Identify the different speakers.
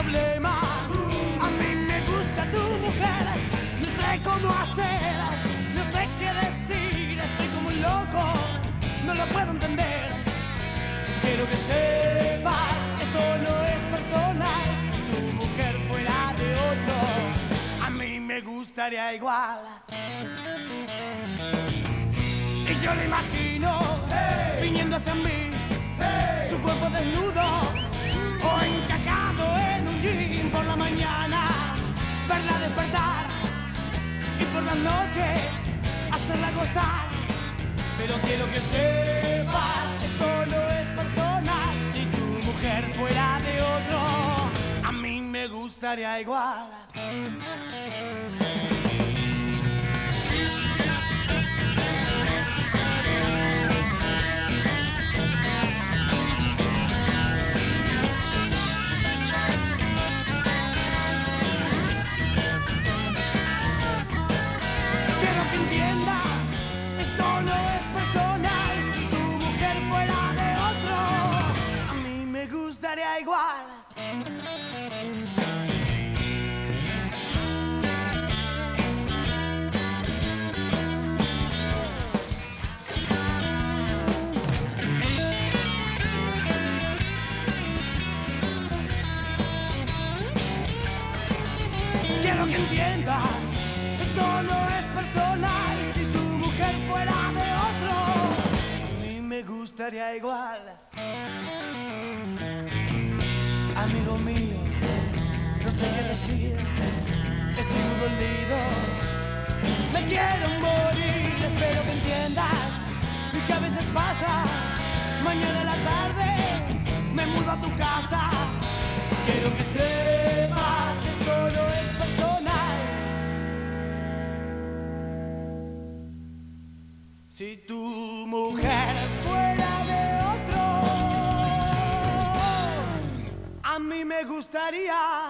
Speaker 1: problema. A mí me gusta tu mujer, no sé cómo hacer, no sé qué decir, estoy como un loco, no lo puedo entender. Quiero que sepas, esto no es personal, si tu mujer fuera de otro, a mí me gustaría igual. Y yo lo imagino, viniendo hacia mí, su cuerpo desnudo o encajado en un jean por la mañana, verla despertar y por las noches hacerla gozar. Pero quiero que sepas, esto no es personal, si tu mujer fuera de otro, a mí me gustaría igual. Quiero que entiendas, esto no es personal, si tu mujer fuera de otro, a mí me gustaría igual. Quiero que entiendas, esto no es personal, si tu mujer fuera de otro, a mí me gustaría igual. Amigo mío, no sé qué decir, estoy muy dolido, me quiero morir, espero que entiendas, y que a veces pasa, mañana en la tarde, me mudo a tu casa. Quiero que sepas, esto no es personal, si tu mujer fuera de otro, a mí me gustaría